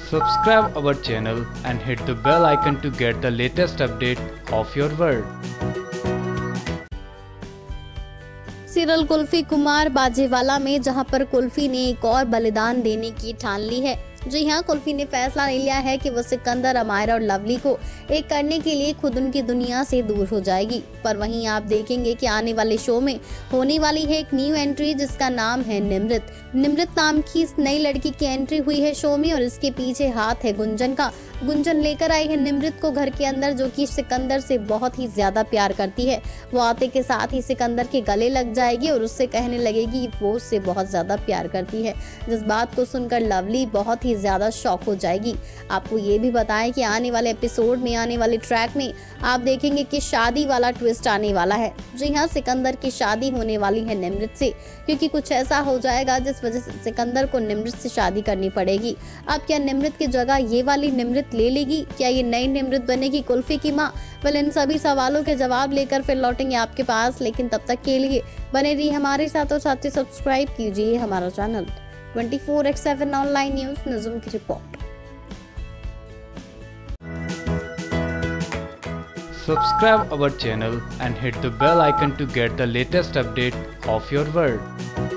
Subscribe our channel and hit the bell icon to get the latest update of your world. Serial Kulfi Kumar Bajewala में जहां पर कुल्फी ने एक और बलिदान देने की ठान ली है। जी हां, कुल्फी ने फैसला ले लिया है कि वो सिकंदर, अमायरा और लवली को एक करने के लिए खुद उनकी दुनिया से दूर हो जाएगी। पर वहीं आप देखेंगे कि आने वाले शो में होने वाली है एक न्यू एंट्री जिसका नाम है निमृत। निमृत नाम की इस नई लड़की की एंट्री हुई है शो में और इसके पीछे हाथ है गुंजन का। गुंजन लेकर आई है निमृत को घर के अंदर, जो कि सिकंदर से बहुत ही ज्यादा प्यार करती है। वो आते के साथ ही सिकंदर के गले लग जाएगी और उससे कहने लगेगी कि वो उससे बहुत ज्यादा प्यार करती है, जिस बात को सुनकर लवली बहुत ही ज्यादा शॉक हो जाएगी। आपको ये भी बताएं कि आने वाले एपिसोड में, आने वाले ट्रैक में आप देखेंगे कि शादी वाला ट्विस्ट आने वाला है। जी हाँ, सिकंदर की शादी होने वाली है निमृत से, क्योंकि कुछ ऐसा हो जाएगा जिस वजह से सिकंदर को निमृत से शादी करनी पड़ेगी। अब क्या निमृत की जगह ये वाली निमृत ले लेगी? क्या ये नई निमृत बनेगी कुल्फी की माँ? इन सभी सवालों के जवाब लेकर फिर लौटेंगे आपके पास, लेकिन तब तक के लिए बने रहिए हमारे साथ और साथ ही सब्सक्राइब कीजिए हमारा चैनल 24x7 ऑनलाइन न्यूज नज़ुम की रिपोर्ट। Subscribe our channel and hit the bell icon to get the latest update of your world.